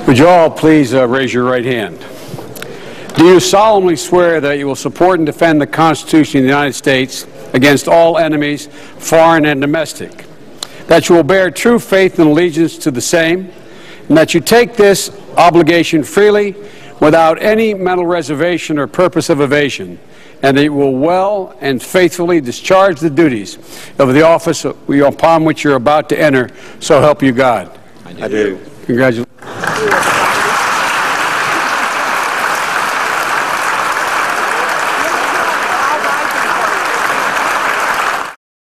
Would you all please raise your right hand? Do you solemnly swear that you will support and defend the Constitution of the United States against all enemies, foreign and domestic, that you will bear true faith and allegiance to the same, and that you take this obligation freely without any mental reservation or purpose of evasion, and that you will well and faithfully discharge the duties of the office upon which you're about to enter, so help you God? I do. Congratulations.